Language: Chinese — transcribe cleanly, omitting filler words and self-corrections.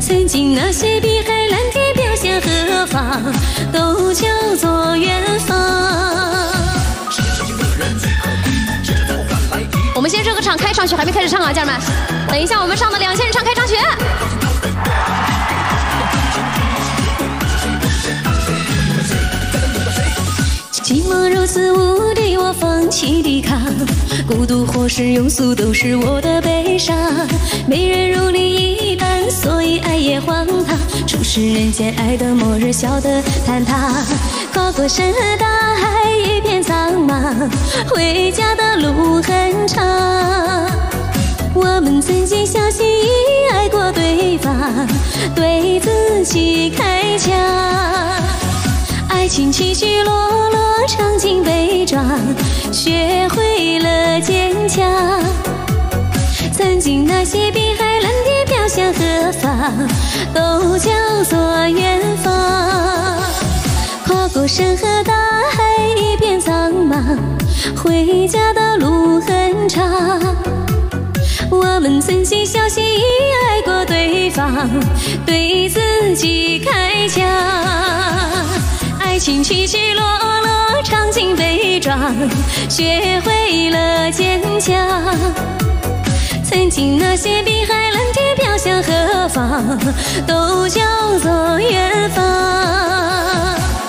曾经那些碧海蓝天飘向何方，都叫做远方。我们先热个场，开场曲还没开始唱啊，家人们，等一下我们上的2000人唱开场曲。寂寞如此无力，我放弃抵抗，孤独或是庸俗，都是我的悲伤。没人如你一般，所以爱也荒唐。初识人间，爱的末日，笑得坍塌。跨过山河大海，一片苍茫，回家的路很长。我们曾经相信已爱过对方，对自己开枪。爱情起起落落，尝尽悲壮，学会了坚强。曾经那些碧海蓝天飘向何方，都叫做远方。跨过山河大海，一片苍茫，回家的路很长。我们曾经相信已爱过对方，对自己开枪。爱情起起落落，尝尽悲壮，学会了坚强。曾经那些碧海蓝天飘向何方，都叫做远方。